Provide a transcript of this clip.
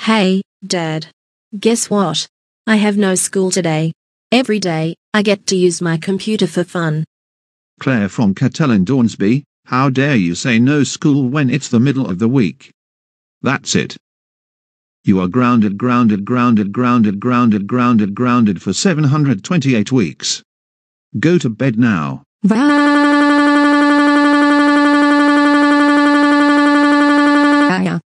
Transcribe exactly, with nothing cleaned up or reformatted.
Hey, Dad. Guess what? I have no school today. Every day, I get to use my computer for fun. Claire from Katelyn, Dansby, how dare you say no school when it's the middle of the week? That's it. You are grounded grounded grounded grounded grounded grounded grounded for seven hundred twenty-eight weeks. Go to bed now. Bye.